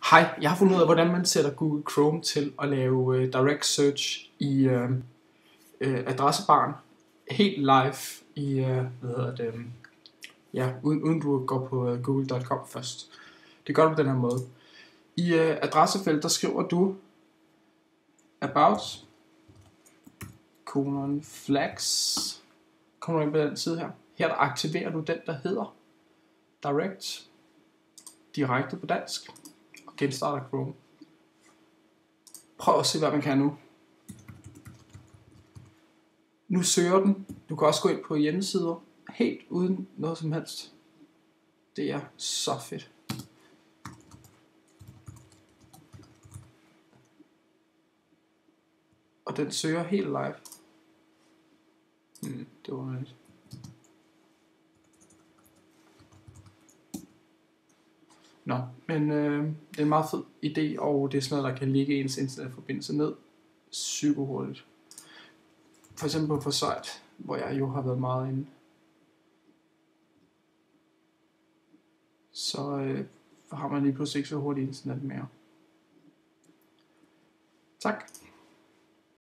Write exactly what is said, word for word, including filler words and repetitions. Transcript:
Hej, jeg har fundet ud af, hvordan man sætter Google Chrome til at lave uh, direct search i uh, uh, adressebaren helt live i, uh, hvad hedder det, um, ja, uden, uden du går på uh, google punktum com først. Det gør du på den her måde. I uh, adressefelt, der skriver du about kolon flags. Kommer du ind på den side her. Her der aktiverer du den, der hedder direct, direkte på dansk, og genstarter Chrome. Prøv at se, hvad man kan nu. Nu søger den. Du kan også gå ind på hjemmesider, helt uden noget som helst. Det er så fedt. Og den søger helt live. Hmm, det var lidt. Nå, men øh, det er en meget fed idé, og det er sådan noget, der kan ligge ens internetforbindelse ned super hurtigt. For eksempel på Forsøjt, hvor jeg jo har været meget inde. Så øh, har man lige pludselig ikke så hurtigt internet mere. Tak.